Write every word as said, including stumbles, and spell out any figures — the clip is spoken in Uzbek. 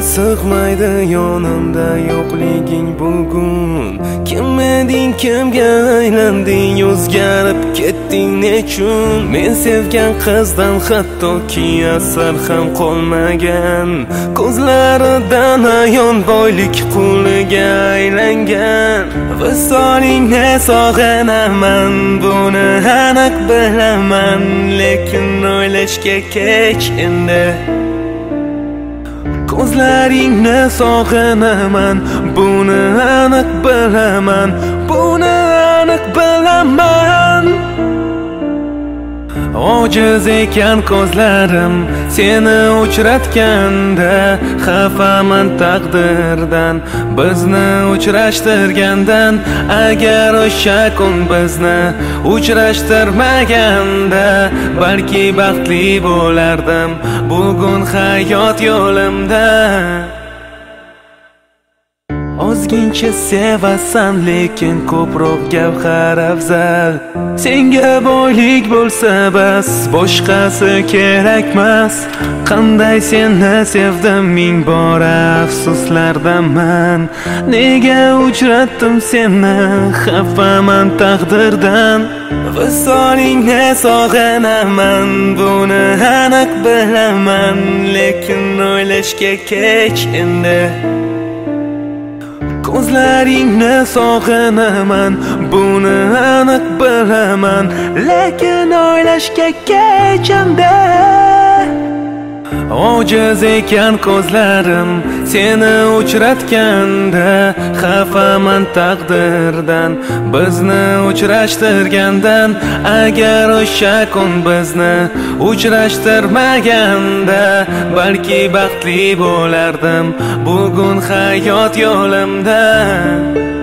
sig'maydi yonimda yo'qliging bugun. Kim eding, kimga aylanding, o'zgarib ketding nechun? Men sevgan qizdan hattoki asar ham qolmagan. Ko'zlaridan ayon boylik quliga aylangan. Visolingni sog'inaman, buni aniq bilaman, lekin o'ylashga kech endi. Ko'zlaringni sog'inaman, buni aniq bilaman, buni aniq bilaman. Ojiz ekan ko'zlarim seni uchratganda, xafaman taqdirdan bizni uchrashtirgandan. Agar o'sha kun bizni uchrashtirmaganda, balki baxtli bo'lardim bugun hayot yo'limda. Ozgincha sevasan, lekin ko'proq gavhar afzal. Senga boylik bo'lsa bas, boshqasi kerakmas. Qanday seni sevdim, ming bora afsuslardaman. Nega uchratdim seni, xafaman taqdirdan. Visolingni sog'inaman, buni aniq bilaman, lekin o'ylashga kech endi. Ko'zlaringni sog'inaman, buni aniq bilaman, lekin o'ylashga kech endi. Ojiz ekan ko'zlarim seni uchratganda, xafaman taqdirdan bizni uchrashtirgandan. Agar o'sha kun bizni uchrashtirmaganda, balki baxtli bo'lardim bugun hayot yo'limda.